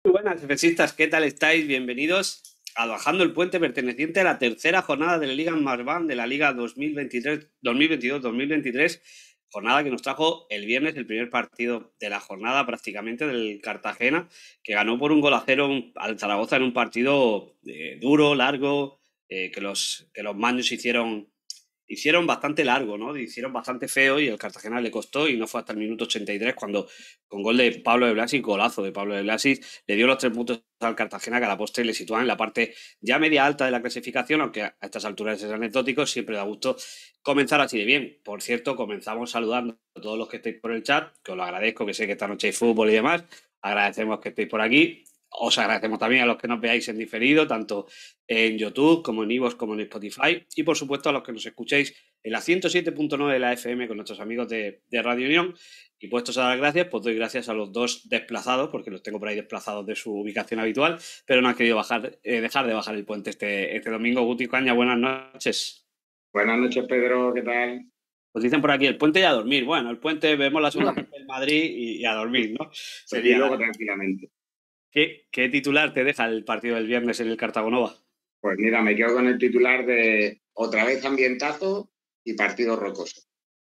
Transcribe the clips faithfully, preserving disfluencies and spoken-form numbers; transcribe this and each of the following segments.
Muy buenas, defensistas, ¿qué tal estáis? Bienvenidos a Bajando el Puente, perteneciente a la tercera jornada de la Liga Smartbank de la Liga dos mil veintitrés, dos mil veintidós dos mil veintitrés, jornada que nos trajo el viernes el primer partido de la jornada prácticamente del Cartagena, que ganó por un gol a cero al Zaragoza en un partido eh, duro, largo, eh, que los, que los maños hicieron hicieron bastante largo, ¿no? Hicieron bastante feo y el Cartagena le costó y no fue hasta el minuto ochenta y tres cuando, con gol de Pablo de Blasis, golazo de Pablo de Blasis, le dio los tres puntos al Cartagena que a la postre le sitúan en la parte ya media alta de la clasificación, aunque a estas alturas es anecdótico, siempre da gusto comenzar así de bien. Por cierto, comenzamos saludando a todos los que estéis por el chat, que os lo agradezco, que sé que esta noche hay fútbol y demás. Agradecemos que estéis por aquí. Os agradecemos también a los que nos veáis en diferido, tanto en YouTube como en iVoox como en Spotify, y por supuesto a los que nos escuchéis en la ciento siete punto nueve de la F M con nuestros amigos de, de Radio Unión. Y puestos a dar gracias, pues doy gracias a los dos desplazados, porque los tengo por ahí desplazados de su ubicación habitual, pero no han querido bajar, eh, dejar de bajar el puente este, este domingo. Guti Caña, buenas noches. Buenas noches, Pedro, ¿qué tal? Pues dicen por aquí, el puente y a dormir. Bueno, el puente, vemos la segunda parte del Madrid y, y a dormir, ¿no? Pues y Sería luego la... tranquilamente. ¿Qué, ¿Qué titular te deja el partido del viernes en el Cartagonova? Pues mira, me quedo con el titular de otra vez ambientazo y partido rocoso.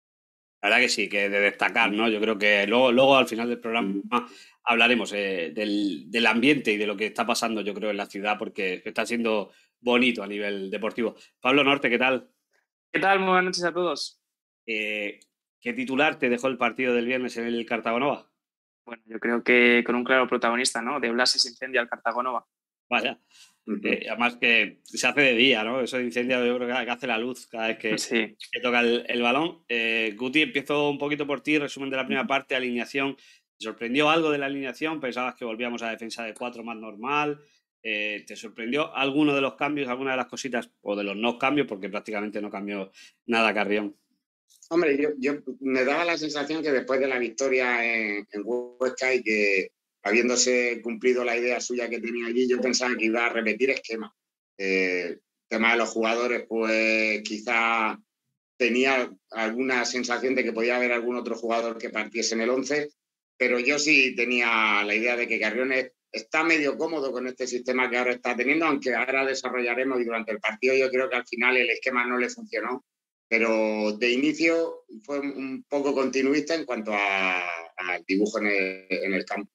La verdad que sí, que de destacar, ¿no? Yo creo que luego, luego al final del programa hablaremos eh, del, del ambiente y de lo que está pasando, yo creo, en la ciudad, porque está siendo bonito a nivel deportivo. Pablo Norte, ¿qué tal? ¿Qué tal? Muy buenas noches a todos. Eh, ¿Qué titular te dejó el partido del viernes en el Cartagonova? Bueno, yo creo que con un claro protagonista, ¿no? De Blasis incendia al Cartagonova. Vaya. Eh, además que se hace de día, ¿no? Eso de incendio yo creo que hace la luz cada vez que, Sí. que toca el, el balón. Eh, Guti, empiezo un poquito por ti, resumen de la primera parte, alineación. ¿Te sorprendió algo de la alineación? ¿Pensabas que volvíamos a defensa de cuatro más normal? Eh, ¿Te sorprendió alguno de los cambios, alguna de las cositas, o de los no cambios, porque prácticamente no cambió nada Carrión? Hombre, yo, yo me daba la sensación que después de la victoria en, en Huesca y que habiéndose cumplido la idea suya que tenía allí, yo pensaba que iba a repetir esquema. Eh, el tema de los jugadores, pues quizá tenía alguna sensación de que podía haber algún otro jugador que partiese en el once, pero yo sí tenía la idea de que Carrión está medio cómodo con este sistema que ahora está teniendo, aunque ahora desarrollaremos y durante el partido yo creo que al final el esquema no le funcionó, pero de inicio fue un poco continuista en cuanto al dibujo en el, en el campo.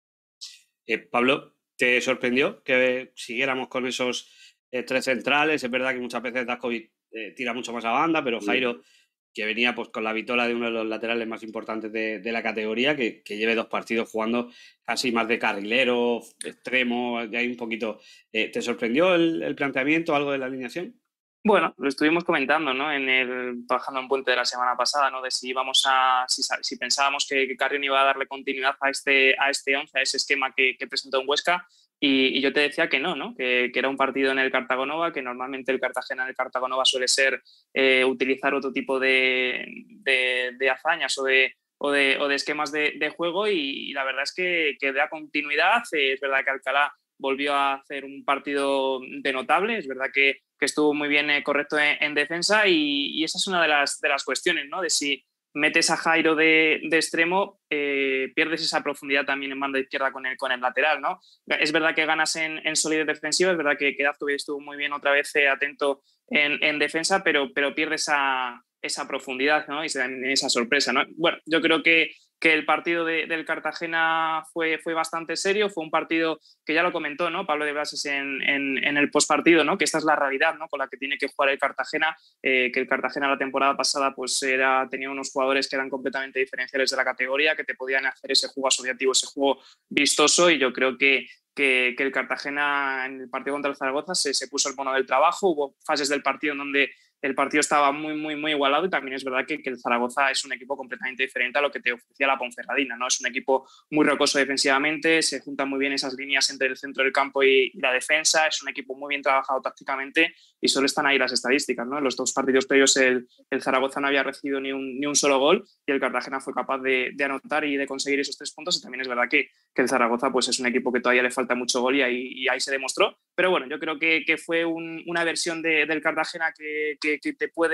Eh, Pablo, ¿te sorprendió que siguiéramos con esos eh, tres centrales? Es verdad que muchas veces Daskovic eh, tira mucho más a banda, pero Jairo, que venía pues con la vitola de uno de los laterales más importantes de, de la categoría, que, que lleve dos partidos jugando casi más de carrilero, extremo, de ahí un poquito. Eh, ¿Te sorprendió el, el planteamiento, algo de la alineación? Bueno, lo estuvimos comentando, ¿no? En el Bajando un Puente de la semana pasada, ¿no? De si íbamos a, si, si pensábamos que, que Carrión iba a darle continuidad a este, a este once, a ese esquema que, que presentó en Huesca, y, y yo te decía que no, ¿no? Que, que era un partido en el Cartagonova, que normalmente el Cartagena en el Cartagonova suele ser eh, utilizar otro tipo de, de, de hazañas o de, o de, o de esquemas de, de juego, y, y la verdad es que, que da continuidad. Eh, es verdad que Alcalá volvió a hacer un partido de notable, es verdad que, que estuvo muy bien eh, correcto en, en defensa, y, y esa es una de las, de las cuestiones, ¿no? De si metes a Jairo de, de extremo, eh, pierdes esa profundidad también en banda izquierda con el, con el lateral, ¿no? Es verdad que ganas en, en solidez defensiva, es verdad que, que Dazkovic estuvo muy bien otra vez eh, atento en, en defensa, pero, pero pierdes esa, esa profundidad, ¿no? Y esa sorpresa, ¿no? Bueno, yo creo que que el partido de, del Cartagena fue, fue bastante serio, fue un partido que ya lo comentó, ¿no? Pablo de Blasis en, en, en el postpartido, ¿no? Que esta es la realidad, ¿no? Con la que tiene que jugar el Cartagena, eh, que el Cartagena la temporada pasada pues era, tenía unos jugadores que eran completamente diferenciales de la categoría, que te podían hacer ese juego asociativo, ese juego vistoso, y yo creo que Que, que el Cartagena en el partido contra el Zaragoza se, se puso el bono del trabajo. Hubo fases del partido en donde el partido estaba muy, muy, muy igualado, y también es verdad que, que el Zaragoza es un equipo completamente diferente a lo que te ofrecía la Ponferradina, ¿no? Es un equipo muy rocoso defensivamente, se juntan muy bien esas líneas entre el centro del campo y, y la defensa, es un equipo muy bien trabajado tácticamente, y solo están ahí las estadísticas, ¿no? En los dos partidos previos el, el Zaragoza no había recibido ni un, ni un solo gol, y el Cartagena fue capaz de, de anotar y de conseguir esos tres puntos, y también es verdad que, que el Zaragoza pues es un equipo que todavía le falta mucho gol, y ahí, y ahí se demostró. Pero bueno, yo creo que, que fue un, una versión de, del Cartagena que, que, que te puede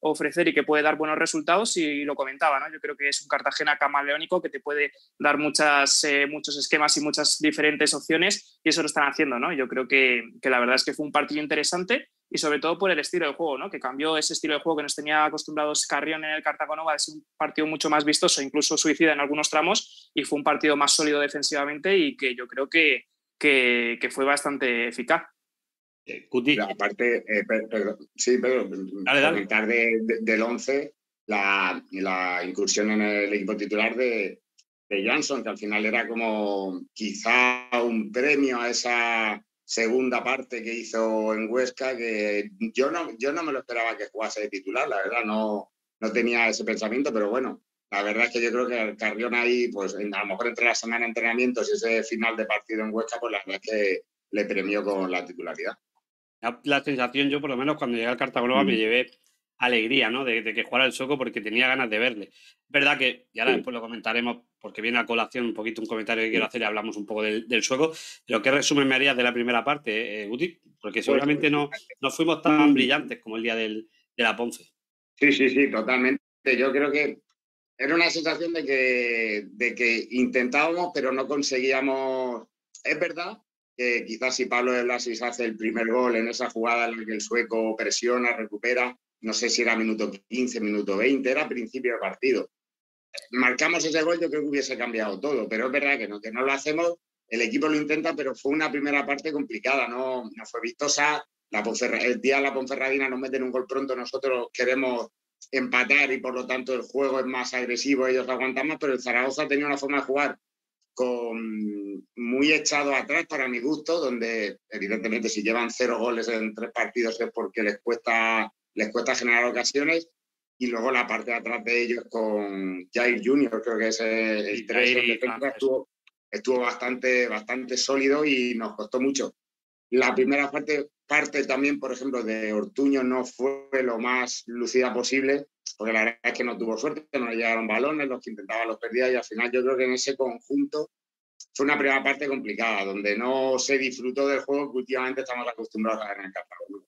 ofrecer y que puede dar buenos resultados, y lo comentaba, ¿no? Yo creo que es un Cartagena camaleónico que te puede dar muchas, eh, muchos esquemas y muchas diferentes opciones, y eso lo están haciendo, ¿no? Yo creo que, que la verdad es que fue un partido interesante, y sobre todo por el estilo de juego, ¿no? Que cambió ese estilo de juego que nos tenía acostumbrados Carrión en el Cartagonova, de ser un partido mucho más vistoso, incluso suicida en algunos tramos, y fue un partido más sólido defensivamente y que yo creo que, que, que fue bastante eficaz. Eh, Cuti. Pero aparte, eh, per, per, sí, pero dale, dale. comentar de, de, del once la, la incursión en el equipo titular de, de Johnson, que al final era como quizá un premio a esa segunda parte que hizo en Huesca, que yo no, yo no me lo esperaba que jugase de titular, la verdad, no, no tenía ese pensamiento, pero bueno, la verdad es que yo creo que el Carrión ahí, pues a lo mejor entre la semana de entrenamientos y ese final de partido en Huesca, pues la verdad es que le premió con la titularidad. La sensación, yo por lo menos cuando llegué al Cartagonova mm. me llevé alegría, ¿no? De, de que jugara el Soco, porque tenía ganas de verle. Es verdad que, y ahora sí. después lo comentaremos, porque viene a colación un poquito un comentario que sí. quiero hacer y hablamos un poco del, del Sueco, pero ¿qué resumen me harías de la primera parte, eh, Guti? Porque seguramente no, no fuimos tan brillantes como el día del, de la Ponce. Sí, sí, sí, totalmente. Yo creo que era una sensación de que, de que intentábamos, pero no conseguíamos. Es verdad que quizás si Pablo de Blasis hace el primer gol en esa jugada en la que el sueco presiona, recupera, no sé si era minuto quince, minuto veinte, era principio de partido. Marcamos ese gol, yo creo que hubiese cambiado todo, pero es verdad que no, que no lo hacemos, el equipo lo intenta, pero fue una primera parte complicada, no, no fue vistosa. La Ponferra, el día de la Ponferradina nos meten un gol pronto, nosotros queremos empatar y por lo tanto el juego es más agresivo, ellos aguantan más, pero el Zaragoza tenía una forma de jugar con muy echado atrás para mi gusto, donde evidentemente si llevan cero goles en tres partidos es porque les cuesta, les cuesta generar ocasiones, y luego la parte de atrás de ellos con Jair junior, creo que es el, el tres en defensa, estuvo, estuvo bastante, bastante sólido y nos costó mucho. La primera parte, parte también, por ejemplo, de Ortuño no fue lo más lucida posible, porque la verdad es que no tuvo suerte, no le llegaron balones, los que intentaba los perdía, y al final yo creo que en ese conjunto fue una primera parte complicada, donde no se disfrutó del juego que últimamente estamos acostumbrados a ver en el Cartagonova.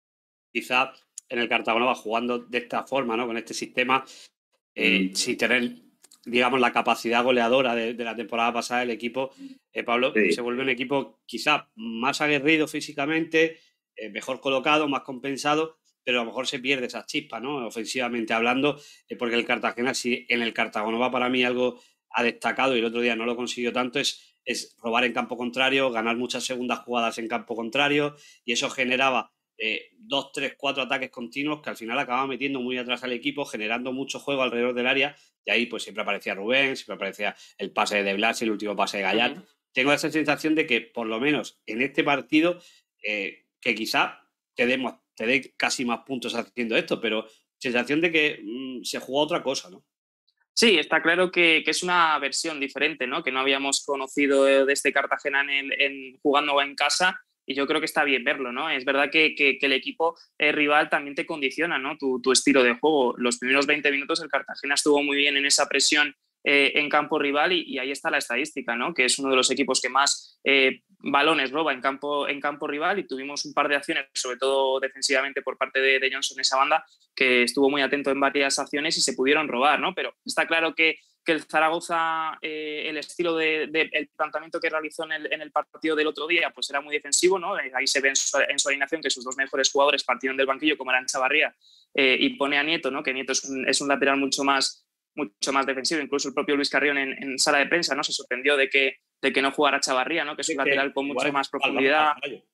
Quizá en el Cartagonova, jugando de esta forma, ¿no? Con este sistema, eh, mm. sin tener, digamos, la capacidad goleadora de, de la temporada pasada, el equipo, eh, Pablo, sí. se vuelve un equipo quizá más aguerrido físicamente, eh, mejor colocado, más compensado, pero a lo mejor se pierde esa chispa, ¿no? Ofensivamente hablando, eh, porque el Cartagena, si en el Cartagonova para mí algo ha destacado y el otro día no lo consiguió tanto, es, es robar en campo contrario, ganar muchas segundas jugadas en campo contrario, y eso generaba eh, dos, tres, cuatro ataques continuos que al final acababa metiendo muy atrás al equipo, generando mucho juego alrededor del área, y ahí pues siempre aparecía Rubén, siempre aparecía el pase de Blas, el último pase de Gallar. Uh-huh. Tengo esa sensación de que por lo menos en este partido, eh, que quizá te demos te dé casi más puntos haciendo esto, pero sensación de que mmm, se jugó otra cosa, ¿no? Sí, está claro que, que es una versión diferente, ¿no? Que no habíamos conocido de este Cartagena en, el, en jugando en casa, y yo creo que está bien verlo, ¿no? Es verdad que, que, que el equipo eh, rival también te condiciona, ¿no? Tu, tu estilo de juego. Los primeros veinte minutos el Cartagena estuvo muy bien en esa presión eh, en campo rival, y, y ahí está la estadística, ¿no? Que es uno de los equipos que más eh, balones roba en campo, en campo rival, y tuvimos un par de acciones, sobre todo defensivamente por parte de, de Johnson, esa banda, que estuvo muy atento en varias acciones y se pudieron robar, ¿no? Pero está claro que, que el Zaragoza, eh, el estilo de, de el planteamiento que realizó en el, en el partido del otro día, pues era muy defensivo, ¿no? Ahí se ve en su, en su alineación que sus dos mejores jugadores partieron del banquillo, como eran Chavarría eh, y pone a Nieto, ¿no? Que Nieto es un, es un lateral mucho más mucho más defensivo. Incluso el propio Luis Carrión en, en sala de prensa, ¿no? Se sorprendió de que, de que no jugara Chavarría, ¿no? Que es un sí, lateral con mucho más profundidad.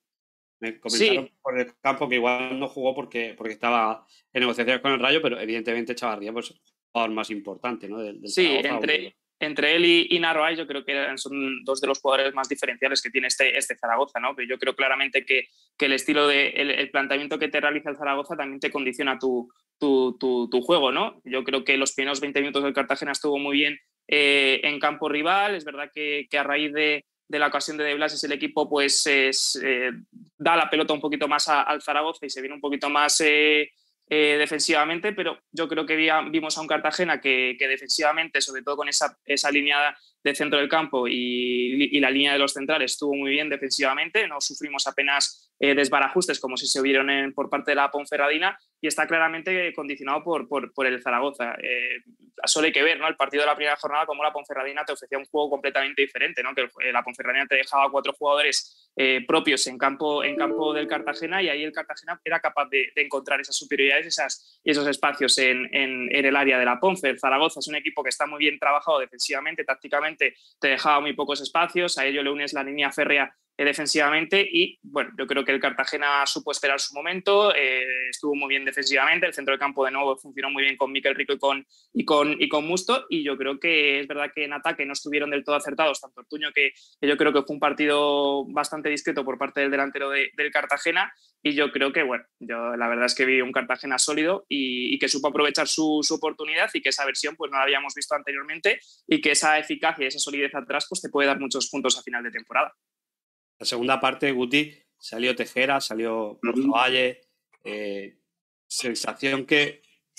Me comentaron sí. por el campo que igual no jugó porque, porque estaba en negociaciones con el Rayo, pero evidentemente Chavarría pues, es el jugador más importante, ¿no? Del, del sí, entre, entre él y, y Narváez yo creo que son dos de los jugadores más diferenciales que tiene este, este Zaragoza, ¿no? Pero yo creo claramente que, que el estilo de el, el planteamiento que te realiza el Zaragoza también te condiciona tu, tu, tu, tu juego, ¿no? Yo creo que los primeros veinte minutos del Cartagena estuvo muy bien eh, en campo rival. Es verdad que, que a raíz de, de la ocasión de De Blasis el equipo pues es, eh, da la pelota un poquito más a, al Zaragoza y se viene un poquito más eh, eh, defensivamente, pero yo creo que vimos a un Cartagena que, que defensivamente, sobre todo con esa, esa línea de centro del campo y, y la línea de los centrales, estuvo muy bien defensivamente, no sufrimos apenas eh, desbarajustes como si se vieron en, por parte de la Ponferradina, y está claramente condicionado por, por, por el Zaragoza. Eh, solo hay que ver, ¿no?, el partido de la primera jornada, como la Ponferradina te ofrecía un juego completamente diferente, ¿no?, que la Ponferradina te dejaba cuatro jugadores eh, propios en campo, en campo del Cartagena, y ahí el Cartagena era capaz de, de encontrar esas superioridades, esas, esos espacios en, en, en el área de la Ponfe. El Zaragoza es un equipo que está muy bien trabajado defensivamente, tácticamente te dejaba muy pocos espacios, a ello le unes la línea férrea eh, defensivamente, y bueno, yo creo que el Cartagena supo esperar su momento, eh, estuvo muy bien defensivamente, el centro del campo de nuevo funcionó muy bien con Miquel Rico y con, y con, y con Musto, y yo creo que es verdad que en ataque no estuvieron del todo acertados tanto Ortuño, que, que yo creo que fue un partido bastante discreto por parte del delantero de, del Cartagena, y yo creo que, bueno, yo la verdad es que vi un Cartagena sólido y, y que supo aprovechar su, su oportunidad, y que esa versión pues no la habíamos visto anteriormente, y que esa eficacia y esa solidez atrás pues te puede dar muchos puntos a final de temporada. La segunda parte, Guti, salió Tejera, salió Borja Valle, eh, sensación que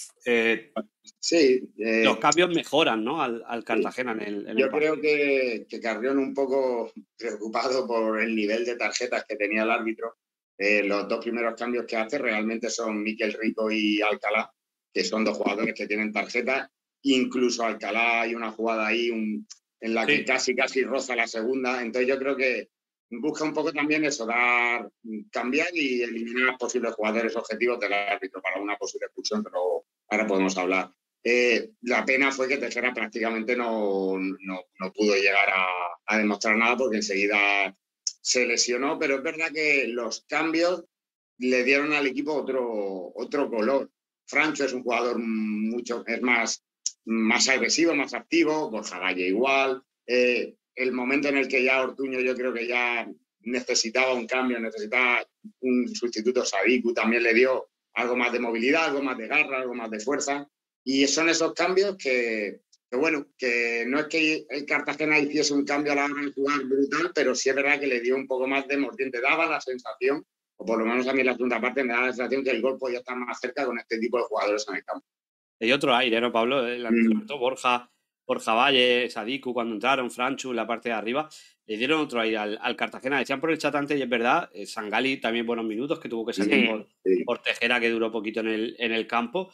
eh, sí, eh, los cambios mejoran, ¿no?, al, al Cartagena en el, en yo el creo que, que Carrión, un poco preocupado por el nivel de tarjetas que tenía el árbitro, eh, los dos primeros cambios que hace realmente son Miquel Rico y Alcalá, que son dos jugadores que tienen tarjetas. Incluso Alcalá, hay una jugada ahí un, en la que sí. casi casi roza la segunda. Entonces yo creo que busca un poco también eso, dar, cambiar y eliminar posibles jugadores objetivos del árbitro para una posible expulsión, pero ahora podemos hablar. Eh, la pena fue que Tejera prácticamente no, no, no pudo llegar a, a demostrar nada, porque enseguida se lesionó, pero es verdad que los cambios le dieron al equipo otro, otro color. Francho es un jugador mucho, es más, más agresivo, más activo, Borja Valle igual. Eh, el momento en el que ya Ortuño, yo creo que ya necesitaba un cambio, necesitaba un sustituto. Sadiku también le dio algo más de movilidad, algo más de garra, algo más de fuerza. Y son esos cambios que, que, bueno, que no es que el Cartagena hiciese un cambio a la hora de jugar brutal, pero sí es verdad que le dio un poco más de mordiente. Daba la sensación, o por lo menos a mí en la segunda parte me da la sensación que el gol podía estar más cerca con este tipo de jugadores en el campo. Hay otro aire, ¿no, Pablo? El mm. Borja, Borja Valle, Sadiku, cuando entraron, Franchu, la parte de arriba, le dieron otro aire al, al Cartagena. Decían por el chat antes, y es verdad, eh, Sangali también buenos minutos, que tuvo que salir sí, por, sí. por Tejera, que duró poquito en el, en el campo.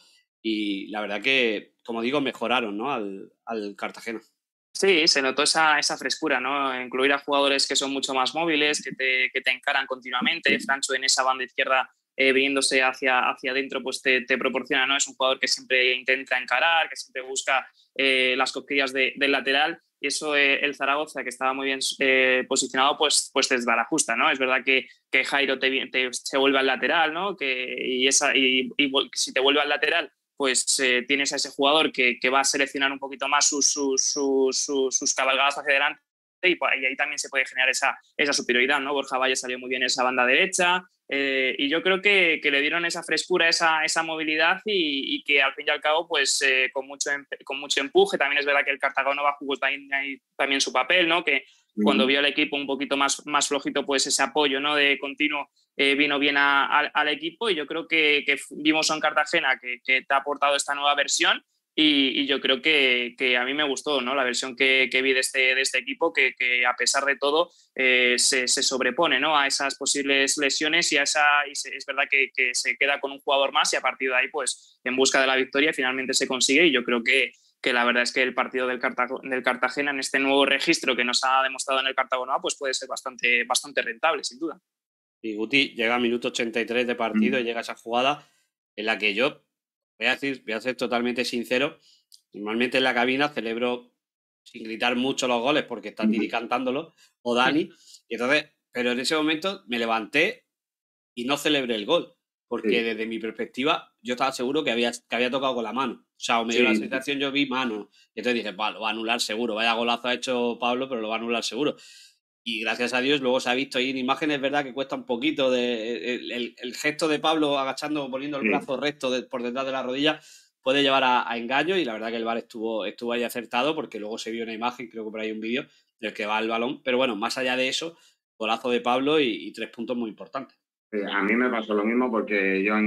Y la verdad que, como digo, mejoraron, ¿no?, al, al Cartagena. Sí, se notó esa, esa frescura, ¿no? Incluir a jugadores que son mucho más móviles, que te, que te encaran continuamente. Francho en esa banda izquierda, eh, viniéndose hacia, hacia adentro, pues te, te proporciona, ¿no? Es un jugador que siempre intenta encarar, que siempre busca eh, las cosquillas de, del lateral. Y eso eh, el Zaragoza, que estaba muy bien eh, posicionado, pues, pues te desbarajusta, ¿no? Es verdad que, que Jairo te, te, se vuelve al lateral, ¿no? Que, y, esa, y, y si te vuelve al lateral, pues eh, tienes a ese jugador que, que va a seleccionar un poquito más sus, sus, sus, sus, sus cabalgadas hacia adelante, y, y ahí también se puede generar esa, esa superioridad, ¿no? Borja Valle salió muy bien en esa banda derecha, eh, y yo creo que, que le dieron esa frescura, esa, esa movilidad, y, y que al fin y al cabo, pues eh, con, mucho, con mucho empuje. También es verdad que el Cartago jugó también, también su papel, ¿no? Que cuando vio al equipo un poquito más, más flojito, pues ese apoyo, ¿no?, de continuo eh, vino bien a, a, al equipo, y yo creo que, que vimos a un Cartagena que, que te ha aportado esta nueva versión, y, y yo creo que, que a mí me gustó, ¿no?, la versión que, que vi de este, de este equipo, que, que a pesar de todo eh, se, se sobrepone, ¿no?, a esas posibles lesiones, y, a esa, y se, es verdad que, que se queda con un jugador más, y a partir de ahí pues en busca de la victoria finalmente se consigue. Y yo creo que que la verdad es que el partido del, Cartag del Cartagena, en este nuevo registro que nos ha demostrado en el Cartago, pues puede ser bastante, bastante rentable, sin duda. Y Guti llega a minuto ochenta y tres de partido mm. y llega esa jugada en la que yo, voy a decir, voy a ser totalmente sincero, normalmente en la cabina celebro sin gritar mucho los goles porque está Tiri cantándolo, o Dani, y entonces, pero en ese momento me levanté y no celebré el gol, porque sí. desde mi perspectiva yo estaba seguro que había, que había tocado con la mano. O sea, o me dio sí. la sensación, yo vi mano. Y entonces dije, va, lo va a anular seguro. Vaya golazo ha hecho Pablo, pero lo va a anular seguro. Y gracias a Dios luego se ha visto ahí en imágenes, verdad que cuesta un poquito de, el, el, el gesto de Pablo agachando, poniendo el sí. brazo recto de, por detrás de la rodilla, puede llevar a, a engaño, y la verdad que el V A R estuvo, estuvo ahí acertado, porque luego se vio una imagen, creo que por ahí un vídeo, del que va el balón. Pero bueno, más allá de eso, golazo de Pablo y, y tres puntos muy importantes. A mí me pasó lo mismo, porque yo en,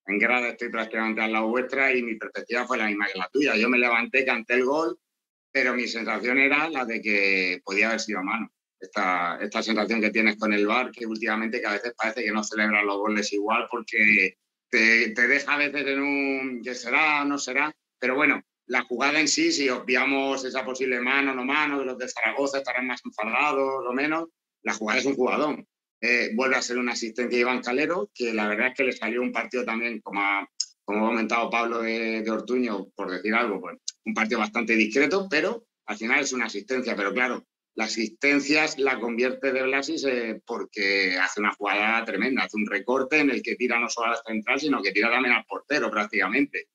en grada estoy prácticamente al lado vuestra y mi perspectiva fue la misma que la tuya. Yo me levanté, canté el gol, pero mi sensación era la de que podía haber sido a mano. Esta, esta sensación que tienes con el V A R, que últimamente que a veces parece que no celebran los goles igual porque te, te deja a veces en un que será o no será, pero bueno, la jugada en sí, si obviamos esa posible mano o no mano, que los de Zaragoza estarán más enfadados o menos, la jugada es un jugadón. Eh, vuelve a ser un asistente de Iván Calero, que la verdad es que le salió un partido también, como ha, como ha comentado Pablo de, de Ortuño, por decir algo, pues un partido bastante discreto, pero al final es una asistencia. Pero claro, la asistencia la convierte de Blasis eh, porque hace una jugada tremenda, hace un recorte en el que tira no solo a la central, sino que tira también al portero prácticamente.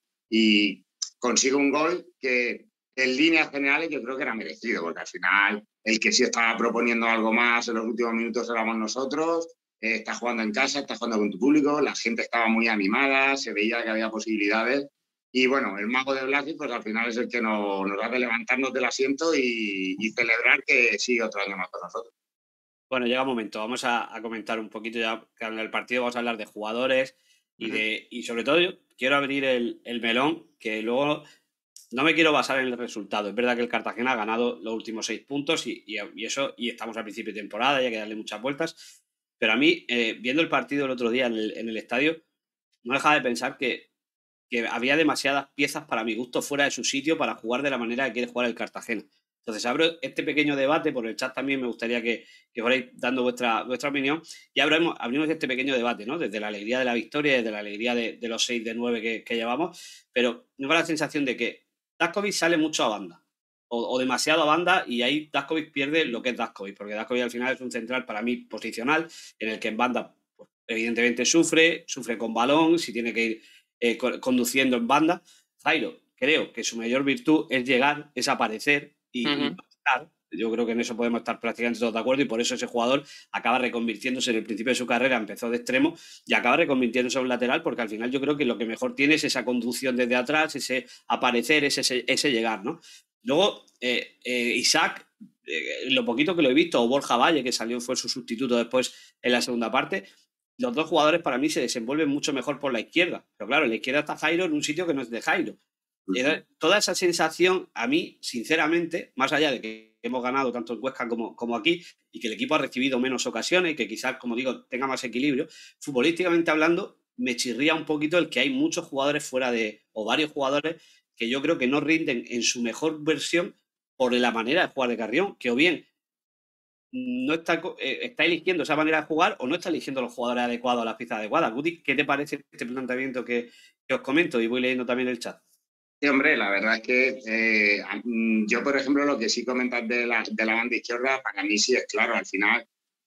Y consigue un gol que en líneas generales yo creo que era merecido, porque al final el que sí estaba proponiendo algo más en los últimos minutos éramos nosotros. Eh, está jugando en casa, está jugando con tu público, la gente estaba muy animada, se veía que había posibilidades. Y bueno, el mago de Blasi, pues al final es el que nos, nos hace levantarnos del asiento y, y celebrar que sigue otro año más con nosotros. Bueno, llega un momento, vamos a, a comentar un poquito ya que en el partido vamos a hablar de jugadores y, de, y sobre todo yo quiero abrir el, el melón, que luego no me quiero basar en el resultado. Es verdad que el Cartagena ha ganado los últimos seis puntos y, y, y eso, y estamos al principio de temporada y hay que darle muchas vueltas, pero a mí, eh, viendo el partido el otro día en el, en el estadio, no dejaba de pensar que, que había demasiadas piezas para mi gusto fuera de su sitio para jugar de la manera que quiere jugar el Cartagena. Entonces abro este pequeño debate, por el chat también me gustaría que, que fuerais dando vuestra, vuestra opinión y abrimos, abrimos este pequeño debate, ¿no? Desde la alegría de la victoria, desde la alegría de, de los seis de nueve que, que llevamos, pero me da la sensación de que Daskovic sale mucho a banda o, o demasiado a banda y ahí Daskovic pierde lo que es Daskovic, porque Daskovic al final es un central para mí posicional en el que en banda pues, evidentemente sufre, sufre con balón, si tiene que ir eh, conduciendo en banda. Jairo, creo que su mayor virtud es llegar, es aparecer y, uh-huh. y pasar. Yo creo que en eso podemos estar prácticamente todos de acuerdo y por eso ese jugador acaba reconvirtiéndose en el principio de su carrera, empezó de extremo y acaba reconvirtiéndose en un lateral porque al final yo creo que lo que mejor tiene es esa conducción desde atrás, ese aparecer, ese, ese, ese llegar, ¿no? Luego, eh, eh, Isaac, eh, lo poquito que lo he visto, o Borja Valle, que salió, fue su sustituto después en la segunda parte, los dos jugadores para mí se desenvuelven mucho mejor por la izquierda. Pero claro, en la izquierda está Jairo en un sitio que no es de Jairo. Uh-huh. Toda esa sensación, a mí, sinceramente, más allá de que hemos ganado tanto en Huesca como, como aquí y que el equipo ha recibido menos ocasiones y que quizás, como digo, tenga más equilibrio, futbolísticamente hablando, me chirría un poquito el que hay muchos jugadores fuera de, o varios jugadores que yo creo que no rinden en su mejor versión por la manera de jugar de Carrión, que o bien no está, eh, está eligiendo esa manera de jugar o no está eligiendo los jugadores adecuados a las piezas adecuadas. Guti, ¿qué te parece este planteamiento que, que os comento? Y voy leyendo también el chat. Sí, hombre, la verdad es que eh, yo, por ejemplo, lo que sí comentas de la, de la banda izquierda, para mí sí es claro, al final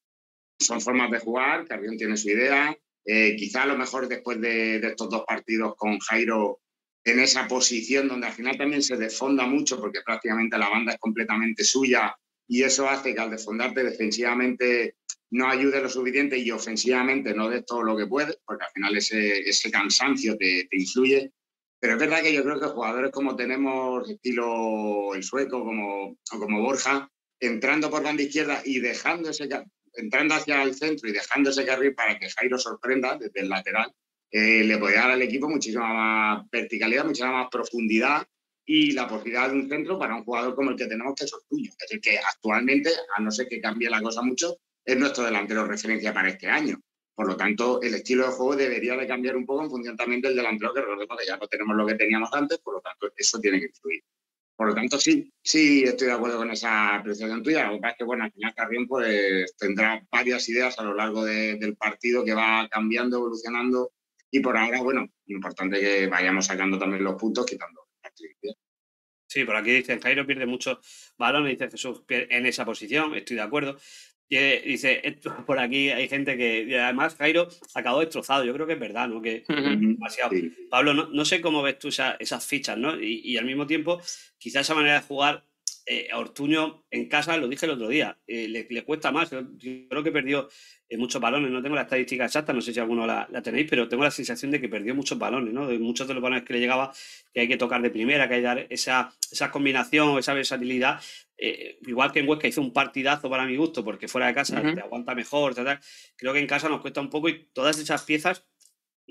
son formas de jugar, Carrión tiene su idea, eh, quizá a lo mejor después de, de estos dos partidos con Jairo en esa posición donde al final también se desfonda mucho porque prácticamente la banda es completamente suya y eso hace que al desfondarte defensivamente no ayude lo suficiente y ofensivamente no des todo lo que puedes, porque al final ese, ese cansancio te, te influye. Pero es verdad que yo creo que jugadores como tenemos, estilo el sueco, como, o como Borja, entrando por banda izquierda y dejando ese, entrando hacia el centro y dejando ese carril para que Jairo sorprenda desde el lateral, eh, le podría dar al equipo muchísima más verticalidad, muchísima más profundidad y la posibilidad de un centro para un jugador como el que tenemos, que es Ortuño. Es decir, que actualmente, a no ser que cambie la cosa mucho, es nuestro delantero referencia para este año. Por lo tanto, el estilo de juego debería de cambiar un poco en función también del delantero, que recordemos que ya no tenemos lo que teníamos antes, por lo tanto, eso tiene que influir. Por lo tanto, sí, sí estoy de acuerdo con esa apreciación tuya. Lo que pasa es que, bueno, al final Carrión pues, tendrá varias ideas a lo largo de, del partido que va cambiando, evolucionando, y por ahora, bueno, importante que vayamos sacando también los puntos, quitando la actividad. Sí, por aquí dicen, Jairo pierde muchos balones, dice Jesús, en esa posición, estoy de acuerdo. Y dice, esto, por aquí hay gente que, y además Jairo acabó destrozado, yo creo que es verdad, ¿no? Que uh-huh. demasiado. Sí. Pablo, no, no sé cómo ves tú esa, esas fichas, ¿no? Y, y al mismo tiempo, quizás esa manera de jugar eh, a Ortuño en casa, lo dije el otro día, eh, le, le cuesta más. Yo creo que perdió eh, muchos balones, no tengo la estadística exacta, no sé si alguno la, la tenéis, pero tengo la sensación de que perdió muchos balones, ¿no? De muchos de los balones que le llegaba, que hay que tocar de primera, que hay que dar esa, esa combinación, esa versatilidad. Eh, igual que en Huesca hizo un partidazo para mi gusto, porque fuera de casa uh-huh. te aguanta mejor, tal, tal. Creo que en casa nos cuesta un poco y todas esas piezas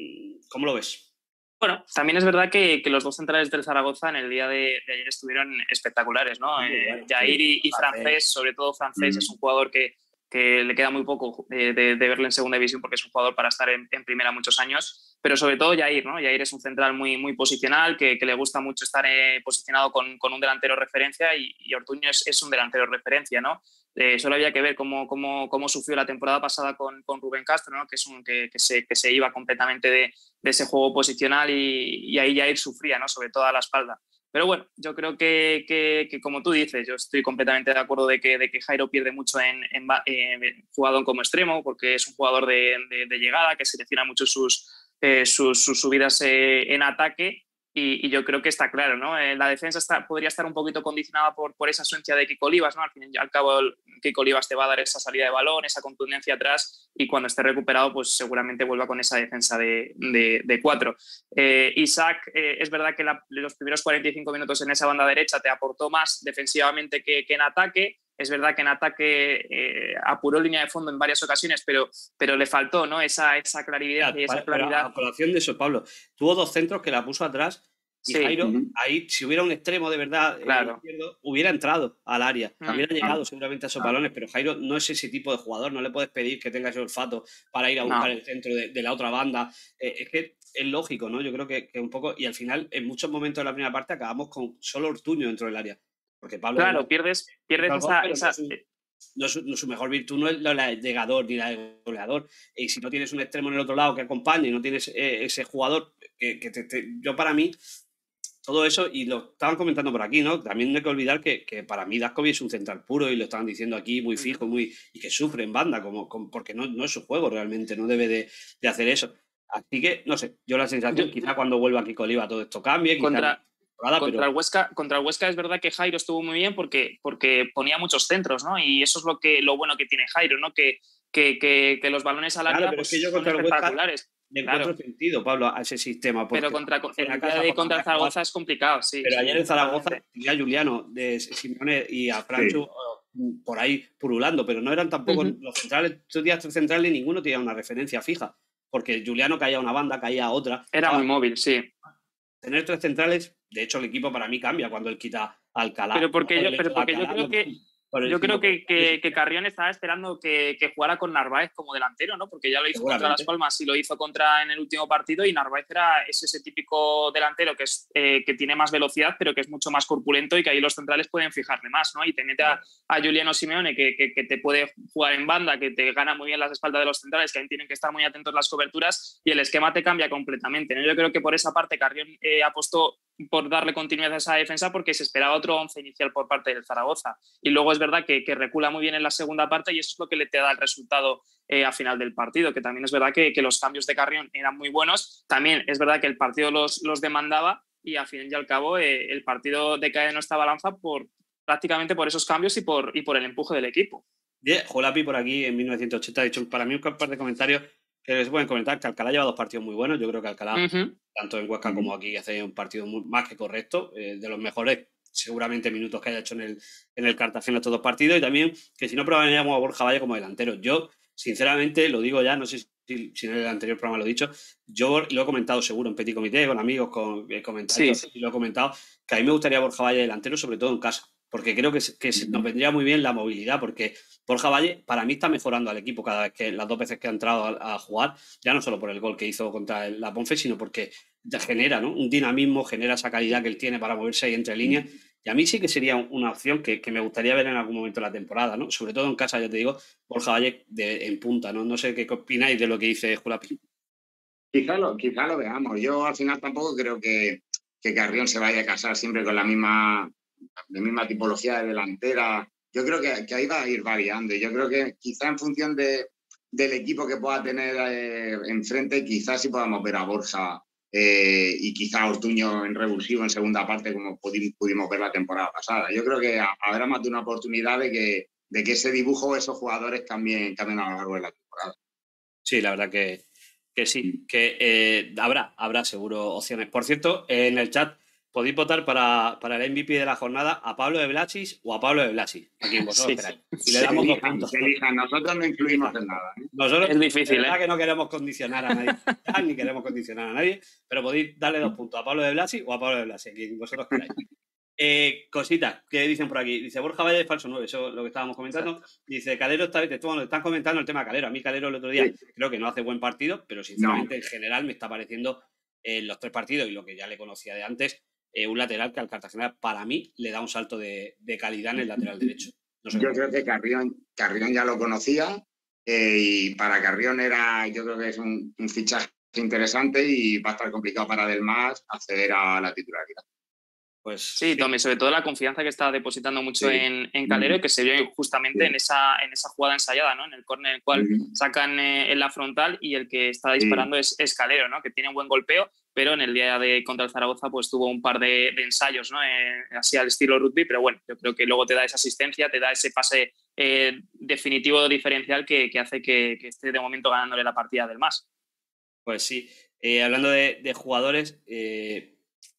¿Cómo lo ves? Bueno, también es verdad que, que los dos centrales del Zaragoza en el día de, de ayer estuvieron espectaculares, ¿no? Muy Eh, bueno, Jair sí. y, y Francés, sobre todo Francés, Mm. es un jugador que, que le queda muy poco de, de, de verle en segunda división porque es un jugador para estar en, en primera muchos años, pero sobre todo Jair, ¿no? Jair es un central muy, muy posicional, que, que le gusta mucho estar eh, posicionado con, con un delantero referencia y, y Ortuño es, es un delantero referencia, ¿no? Eh, solo había que ver cómo, cómo, cómo sufrió la temporada pasada con, con Rubén Castro, ¿no? Que es un que, que, se, que se iba completamente de, de ese juego posicional y, y ahí Jair sufría, ¿no? Sobre todo a la espalda. Pero bueno, yo creo que, que, que, como tú dices, yo estoy completamente de acuerdo de que, de que Jairo pierde mucho en, en, en jugador como extremo, porque es un jugador de, de, de llegada, que selecciona mucho sus, eh, sus, sus subidas eh, en ataque. Y, y yo creo que está claro, ¿no? Eh, la defensa está, podría estar un poquito condicionada por, por esa ausencia de Kiko Olivas, ¿no? Al fin y al cabo, el, Kiko Olivas te va a dar esa salida de balón, esa contundencia atrás, y cuando esté recuperado, pues seguramente vuelva con esa defensa de, de, de cuatro. Eh, Isaac, eh, es verdad que la, los primeros cuarenta y cinco minutos en esa banda derecha te aportó más defensivamente que, que en ataque. Es verdad que en ataque eh, apuró línea de fondo en varias ocasiones, pero, pero le faltó, ¿no? Esa, esa claridad y esa claridad. A colación de eso, Pablo, tuvo dos centros que la puso atrás y sí. Jairo, uh-huh. ahí, si hubiera un extremo de verdad claro. eh, izquierdo, hubiera entrado al área, uh-huh. hubiera llegado uh-huh. seguramente a esos balones, pero Jairo no es ese tipo de jugador, no le puedes pedir que tenga ese olfato para ir a buscar no. el centro de, de la otra banda. Eh, es que es lógico, ¿no? Yo creo que, que un poco, y al final, en muchos momentos de la primera parte, acabamos con solo Ortuño dentro del área. Porque Pablo. Claro, pierdes, pierdes esa. Gol, esa... No, su, no, su, no su mejor virtud no es la de llegador ni la de goleador. Y si no tienes un extremo en el otro lado que acompañe y no tienes eh, ese jugador, que, que te, te, yo para mí, todo eso, y lo estaban comentando por aquí, ¿no? También no hay que olvidar que, que para mí Dascovi es un central puro y lo estaban diciendo aquí muy fijo, muy y que sufre en banda, como, como porque no, no es su juego realmente, no debe de, de hacer eso. Así que, no sé, yo la sensación, yo, quizá cuando vuelva Kiko Oliva todo esto cambie, quizá... Contra... Contra, pero... el Huesca, contra el Huesca es verdad que Jairo estuvo muy bien porque, porque ponía muchos centros, ¿no? Y eso es lo, que, lo bueno que tiene Jairo, ¿no? Que, que, que, que los balones al área claro, pero pues, es que yo son contra espectaculares. El Huesca le encuentro claro. sentido, Pablo, a ese sistema. Pero contra, en el día de contra Zaragoza es complicado, sí. Pero sí, ayer en Zaragoza tenía a Juliano de Simeone y a Franchu sí. por ahí purulando, pero no eran tampoco uh-huh. los centrales, estos días tres centrales ninguno tenía una referencia fija, porque Juliano caía a una banda, caía a otra. Era ah, muy móvil, sí. Tener tres centrales, de hecho el equipo para mí cambia cuando él quita a Alcalá. Pero porque yo, pero porque yo creo que yo creo que, que, que Carrión estaba esperando que, que jugara con Narváez como delantero, ¿no? Porque ya lo hizo contra Las Palmas y lo hizo contra en el último partido y Narváez era es ese típico delantero que es eh, que tiene más velocidad pero que es mucho más corpulento y que ahí los centrales pueden fijarle más, ¿no? Y te mete a, a Juliano Simeone que, que, que te puede jugar en banda, que te gana muy bien las espaldas de los centrales, que ahí tienen que estar muy atentos las coberturas y el esquema te cambia completamente, ¿no? Yo creo que por esa parte Carrión eh, apostó por darle continuidad a esa defensa porque se esperaba otro once inicial por parte del Zaragoza. Y luego es verdad que, que recula muy bien en la segunda parte y eso es lo que le te da el resultado eh, a final del partido, que también es verdad que, que los cambios de Carrión eran muy buenos. También es verdad que el partido los, los demandaba y al fin y al cabo eh, el partido decae en nuestra balanza por, prácticamente por esos cambios y por, y por el empuje del equipo. Yeah, Jolapi por aquí en mil novecientos ochenta ha dicho, para mí un par de comentarios que les pueden comentar que Alcalá lleva dos partidos muy buenos. Yo creo que Alcalá, uh-huh. tanto en Huesca uh-huh. como aquí, hace un partido muy, más que correcto, eh, de los mejores seguramente minutos que haya hecho en el, en el Cartagena estos dos partidos. Y también que si no probaríamos a Borja Valle como delantero. Yo, sinceramente, lo digo ya, no sé si, si en el anterior programa lo he dicho, yo lo he comentado seguro en Petit Comité, con amigos, con eh, comentarios, sí. y lo he comentado, que a mí me gustaría Borja Valle delantero, sobre todo en casa. Porque creo que, que uh-huh. nos vendría muy bien la movilidad, porque Borja Valle para mí está mejorando al equipo cada vez que las dos veces que ha entrado a, a jugar, ya no solo por el gol que hizo contra el, la Ponfe, sino porque genera, ¿no? Un dinamismo, genera esa calidad que él tiene para moverse ahí entre líneas. Y a mí sí que sería una opción que, que me gustaría ver en algún momento de la temporada, ¿no? Sobre todo en casa, ya te digo, Borja Valle de, en punta, ¿no? No sé qué opináis de lo que dice Julapi. Quizá lo, quizá lo veamos. Yo al final tampoco creo que, que Carrión se vaya a casar siempre con la misma, la misma tipología de delantera. Yo creo que, que ahí va a ir variando. Yo creo que quizá en función de, del equipo que pueda tener eh, enfrente, quizás sí podamos ver a Borja eh, y quizá a Ortuño en revulsivo en segunda parte, como pudimos, pudimos ver la temporada pasada. Yo creo que habrá más de una oportunidad de que, de que ese dibujo o esos jugadores cambien, cambien a lo largo de la temporada. Sí, la verdad que, que sí, que eh, habrá, habrá seguro opciones. Por cierto, eh, en el chat podéis votar para, para el M V P de la jornada a Pablo de Blasis o a Pablo de Blasis, a quien vosotros Sí, queráis. Y le damos dos elijan, puntos. que elijan. Nosotros no influimos en nada. ¿eh? Nosotros, es difícil, de verdad ¿eh? que no queremos condicionar a nadie, ni queremos condicionar a nadie, pero podéis darle dos puntos a Pablo de Blasi o a Pablo de Blasi, quien vosotros queráis. Eh, cositas que dicen por aquí. Dice Borja Valle de falso nueve, eso es lo que estábamos comentando. Dice Calero, está, te, bueno, están comentando el tema Calero. A mí Calero el otro día sí. creo que no hace buen partido, pero sinceramente no. en general me está pareciendo en eh, los tres partidos y lo que ya le conocía de antes, eh, un lateral que al Cartagena para mí le da un salto de, de calidad en el lateral derecho. No sé yo creo que Carrión, Carrión ya lo conocía eh, y para Carrión era, yo creo que es un, un fichaje interesante y va a estar complicado para Delmas acceder a la titularidad. Pues sí, sí, Tommy, sobre todo la confianza que está depositando mucho sí. en, en Calero y que se vio justamente sí. en, esa, en esa jugada ensayada, ¿no? En el córner en el cual uh-huh. sacan eh, en la frontal y el que está disparando sí. es, es Calero, ¿no? Que tiene un buen golpeo, pero en el día de contra el Zaragoza pues tuvo un par de, de ensayos, ¿no? Eh, así al estilo rugby, pero bueno, yo creo que luego te da esa asistencia, te da ese pase eh, definitivo diferencial que, que hace que, que esté de momento ganándole la partida del más. Pues sí, eh, hablando de, de jugadores, eh,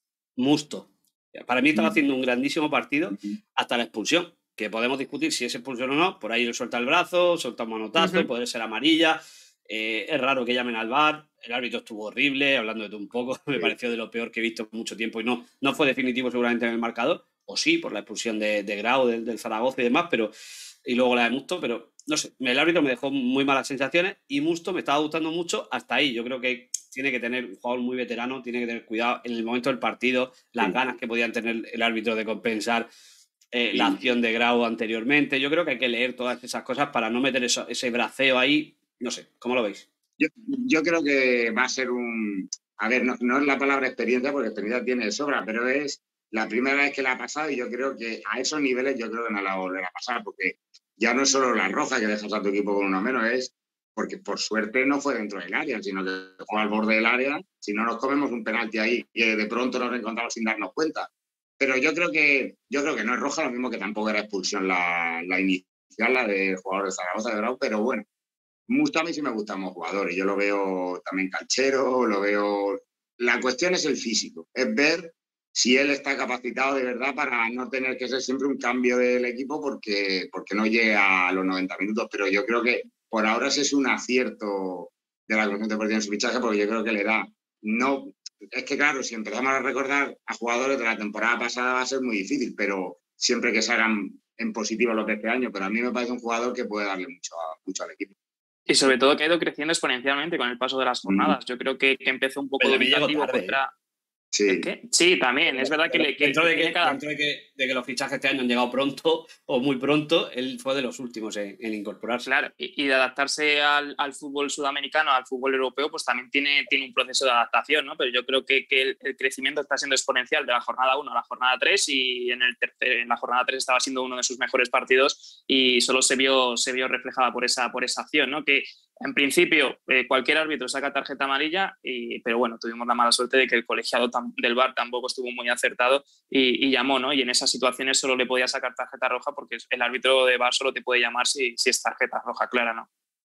Musto. Para mí estaba haciendo un grandísimo partido hasta la expulsión, que podemos discutir si es expulsión o no. Por ahí le suelta el brazo, suelta un manotazo, uh-huh. puede ser amarilla. Eh, es raro que llamen al V A R. El árbitro estuvo horrible, hablando de todo un poco. Me sí. pareció de lo peor que he visto en mucho tiempo y no, no fue definitivo seguramente en el marcador. O sí, por la expulsión de, de Grau, del, del Zaragoza y demás, pero y luego la de Musto, pero no sé, el árbitro me dejó muy malas sensaciones y Musto me estaba gustando mucho hasta ahí. Yo creo que tiene que tener un jugador muy veterano, tiene que tener cuidado en el momento del partido, las sí. ganas que podían tener el árbitro de compensar eh, sí. la acción de Grau anteriormente. Yo creo que hay que leer todas esas cosas para no meter eso, ese braceo ahí. No sé, ¿cómo lo veis? Yo, yo creo que va a ser un... A ver, no, no es la palabra experiencia, porque experiencia tiene de sobra, pero es la primera vez que la ha pasado y yo creo que a esos niveles yo creo que no la volverá a pasar, porque ya no es solo la roja que dejas a tu equipo con uno menos, es porque por suerte no fue dentro del área, sino que fue al borde del área. Si no nos comemos un penalti ahí, que de pronto nos encontramos sin darnos cuenta. Pero yo creo que yo creo que no es roja, lo mismo que tampoco era expulsión la, la inicial, la del jugador de Zaragoza de Grau, pero bueno, Musto a mí sí me gustan los jugadores. Yo lo veo también canchero, lo veo... La cuestión es el físico, es ver si él está capacitado de verdad para no tener que ser siempre un cambio del equipo porque, porque no llega a los noventa minutos, pero yo creo que por ahora ese es un acierto de la Comisión Deportiva en su fichaje, porque yo creo que le da... No, es que claro, si empezamos a recordar a jugadores de la temporada pasada va a ser muy difícil, pero siempre que se hagan en positivo los de este año, pero a mí me parece un jugador que puede darle mucho, a, mucho al equipo. Y sobre todo que ha ido creciendo exponencialmente con el paso de las jornadas. Yo creo que, que empezó un poco dubitativo contra... Sí. ¿Qué? Sí, también. Es verdad que... Le, que dentro de que, cada... dentro de que, de que los fichajes este año han llegado pronto o muy pronto, él fue de los últimos en, en incorporarse. Claro, y, y de adaptarse al, al fútbol sudamericano, al fútbol europeo, pues también tiene, tiene un proceso de adaptación, ¿no? Pero yo creo que, que el, el crecimiento está siendo exponencial de la jornada uno a la jornada tres y en, el tercer, en la jornada tres estaba siendo uno de sus mejores partidos y solo se vio, se vio reflejada por esa, por esa acción, ¿no? Que en principio eh, cualquier árbitro saca tarjeta amarilla, y, pero bueno, tuvimos la mala suerte de que el colegiado tam, del V A R tampoco estuvo muy acertado y, y llamó, ¿no? Y en esas situaciones solo le podía sacar tarjeta roja porque el árbitro de V A R solo te puede llamar si, si es tarjeta roja clara, ¿no?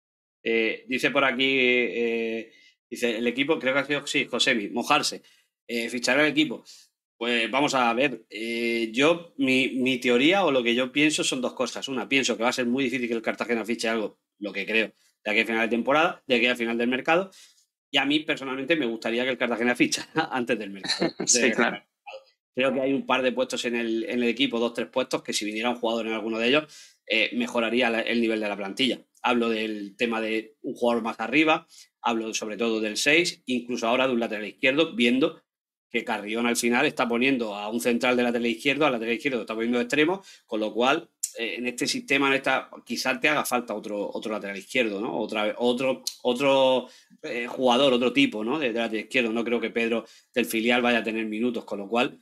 Eh, dice por aquí, eh, dice el equipo, creo que ha sido, sí, Josemi, mojarse, eh, fichar al equipo. Pues vamos a ver, eh, yo, mi, mi teoría o lo que yo pienso son dos cosas. Una, pienso que va a ser muy difícil que el Cartagena fiche algo, lo que creo, de aquí a final de temporada, de aquí a final del mercado. Y a mí, personalmente, me gustaría que el Cartagena ficha antes del mercado. Sí, claro. Creo que hay un par de puestos en el, en el equipo, dos, tres puestos, que si viniera un jugador en alguno de ellos, eh, mejoraría la, el nivel de la plantilla. Hablo del tema de un jugador más arriba, hablo sobre todo del seis, incluso ahora de un lateral izquierdo, viendo que Carrión al final está poniendo a un central de lateral izquierdo, al lateral izquierdo está poniendo de extremo, con lo cual eh, en este sistema, en esta, quizás te haga falta otro, otro lateral izquierdo, ¿no? Otra, otro otro eh, jugador, otro tipo, ¿no? De, de lateral izquierdo. No creo que Pedro del filial vaya a tener minutos, con lo cual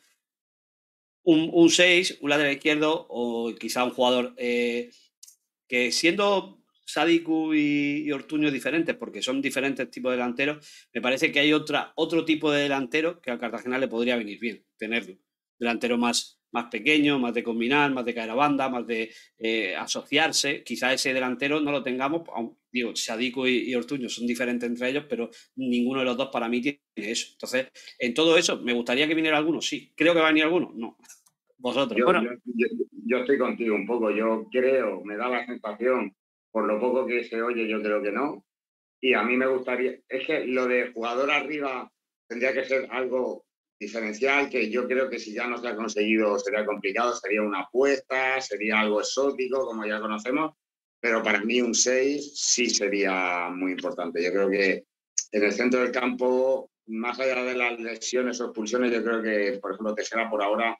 un seis, un, un lateral izquierdo o quizá un jugador eh, que siendo Sadiku y, y Ortuño diferentes, porque son diferentes tipos de delanteros, me parece que hay otra, otro tipo de delantero que al Cartagena le podría venir bien tenerlo. delantero más, más pequeño, más de combinar, más de caer a banda, más de eh, asociarse. Quizá ese delantero no lo tengamos, digo, Sadiku y, y Ortuño son diferentes entre ellos, pero ninguno de los dos para mí tiene eso. Entonces, en todo eso, ¿me gustaría que viniera alguno? Sí. ¿Creo que va a venir alguno? No. Vosotros. Yo, Bueno. yo, yo, yo estoy contigo un poco. Yo creo, me da la sensación, por lo poco que se oye, yo creo que no. Y a mí me gustaría, es que lo de jugador arriba tendría que ser algo diferencial, que yo creo que si ya no se ha conseguido sería complicado, sería una apuesta, sería algo exótico, como ya conocemos, pero para mí un seis sí sería muy importante. Yo creo que en el centro del campo, más allá de las lesiones o expulsiones, yo creo que, por ejemplo, Tejera por ahora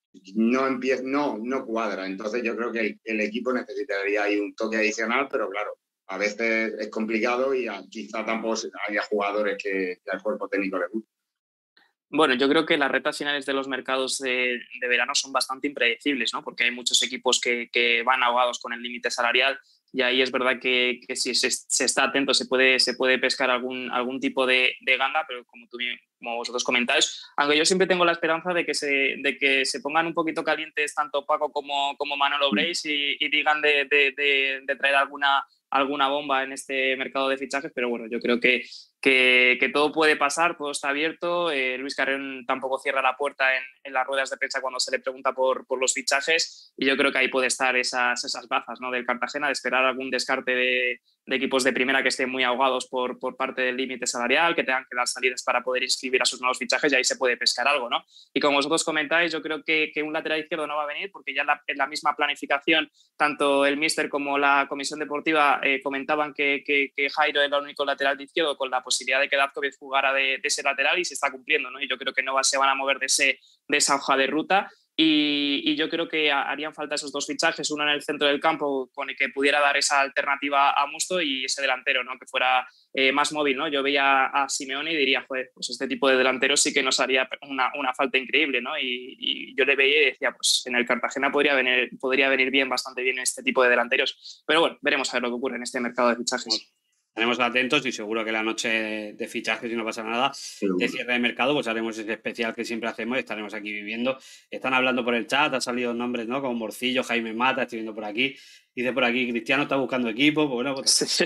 no empieza, no, no cuadra. Entonces yo creo que el, el equipo necesitaría ahí un toque adicional, pero claro, a veces es complicado y a, quizá tampoco haya jugadores que, que al cuerpo técnico le guste. Bueno, yo creo que las rectas finales de los mercados de, de verano son bastante impredecibles, ¿no? Porque hay muchos equipos que, que van ahogados con el límite salarial y ahí es verdad que, que si se, se está atento se puede, se puede pescar algún, algún tipo de, de ganga, pero como, tú, como vosotros comentáis, aunque yo siempre tengo la esperanza de que se, de que se pongan un poquito calientes tanto Paco como, como Manolo Breis y, y digan de, de, de, de traer alguna, alguna bomba en este mercado de fichajes, pero bueno, yo creo que Que, que todo puede pasar, todo está abierto. Eh, Luis Carrión tampoco cierra la puerta en, en las ruedas de prensa cuando se le pregunta por, por los fichajes y yo creo que ahí puede estar esas, esas bazas, ¿no? Del Cartagena, de esperar algún descarte de, de equipos de primera que estén muy ahogados por, por parte del límite salarial, que tengan que dar salidas para poder inscribir a sus nuevos fichajes y ahí se puede pescar algo, ¿no? Y como vosotros comentáis, yo creo que, que un lateral izquierdo no va a venir porque ya en la, en la misma planificación tanto el míster como la comisión deportiva eh, comentaban que, que, que Jairo era el único lateral de izquierdo con la posibilidad de que Davkovic jugara de, de ese lateral y se está cumpliendo, ¿no? Y yo creo que no va, se van a mover de, ese, de esa hoja de ruta y, y yo creo que harían falta esos dos fichajes, uno en el centro del campo con el que pudiera dar esa alternativa a Musto y ese delantero, ¿no? Que fuera eh, más móvil, ¿no? Yo veía a Simeone y diría, joder, pues este tipo de delanteros sí que nos haría una, una falta increíble, ¿no? Y, y yo le veía y decía, pues en el Cartagena podría venir, podría venir bien, bastante bien este tipo de delanteros. Pero bueno, veremos a ver lo que ocurre en este mercado de fichajes. Estaremos atentos y seguro que la noche de fichajes, si no pasa nada, de cierre de mercado, pues haremos ese especial que siempre hacemos y estaremos aquí viviendo. Están hablando por el chat, han salido nombres, ¿no? Como Morcillo, Jaime Mata, estoy viendo por aquí. Dice por aquí, Cristiano está buscando equipo. Pues bueno, pues... Sí.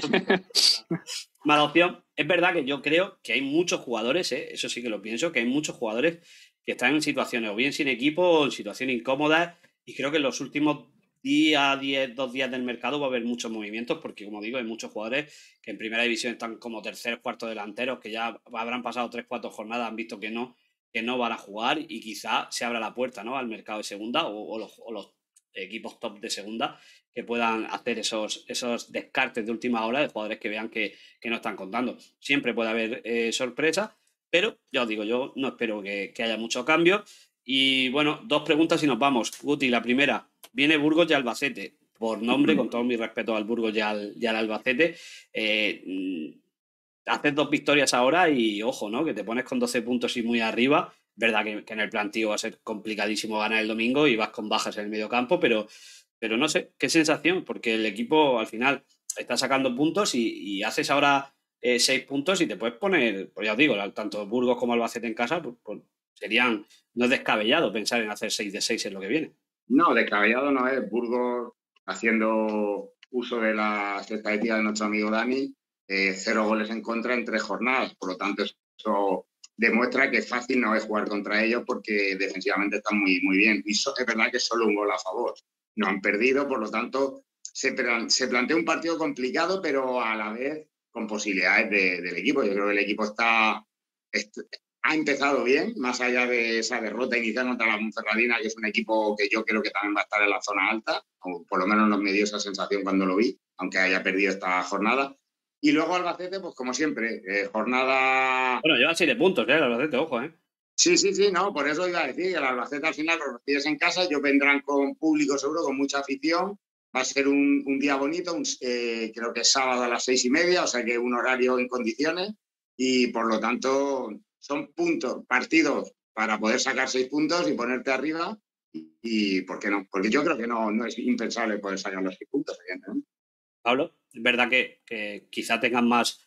Mala opción. Es verdad que yo creo que hay muchos jugadores, ¿eh? Eso sí que lo pienso, que hay muchos jugadores que están en situaciones o bien sin equipo o en situaciones incómodas y creo que en los últimos día, diez, dos días del mercado va a haber muchos movimientos porque, como digo, hay muchos jugadores que en primera división están como tercer, cuarto delanteros que ya habrán pasado tres, cuatro jornadas, han visto que no, que no van a jugar y quizá se abra la puerta, ¿no? Al mercado de segunda o, o, los, o los equipos top de segunda que puedan hacer esos, esos descartes de última hora de jugadores que vean que, que no están contando. Siempre puede haber eh, sorpresas, pero ya os digo, yo no espero que, que haya mucho cambio. Y bueno, dos preguntas y nos vamos. Guti, la primera, viene Burgos y Albacete. Por nombre, con todo mi respeto al Burgos y al, y al Albacete, eh, haces dos victorias ahora y ojo, ¿no? Que te pones con doce puntos y muy arriba. Verdad que, que en el plantío va a ser complicadísimo ganar el domingo y vas con bajas en el medio campo, pero, pero no sé, qué sensación, porque el equipo al final está sacando puntos y, y haces ahora eh, seis puntos y te puedes poner, pues ya os digo, tanto Burgos como Albacete en casa, pues, pues serían, no es descabellado pensar en hacer seis de seis en lo que viene. No, descabellado no es. Burgos, haciendo uso de las estadísticas de nuestro amigo Dani, eh, cero goles en contra en tres jornadas. Por lo tanto, eso demuestra que fácil no es jugar contra ellos porque defensivamente están muy, muy bien. Y so, es verdad que es solo un gol a favor. No han perdido, por lo tanto, se, se plantea un partido complicado, pero a la vez con posibilidades de, del equipo. Yo creo que el equipo está... está ha empezado bien, más allá de esa derrota inicial contra la Monferradina, que es un equipo que yo creo que también va a estar en la zona alta, o por lo menos nos me dio esa sensación cuando lo vi, aunque haya perdido esta jornada. Y luego Albacete, pues como siempre, eh, jornada... Bueno, lleva siete puntos, ¿eh? El Albacete, ojo, ¿eh? Sí, sí, sí, no, por eso iba a decir que el Albacete al final los recibes en casa, ellos vendrán con público seguro, con mucha afición, va a ser un, un día bonito, un, eh, creo que es sábado a las seis y media, o sea que un horario en condiciones, y por lo tanto... son puntos, partidos para poder sacar seis puntos y ponerte arriba. Y, y ¿por qué no? Porque yo creo que no, no es impensable poder sacar los seis puntos, evidentemente. Pablo, es verdad que, que quizá tengan más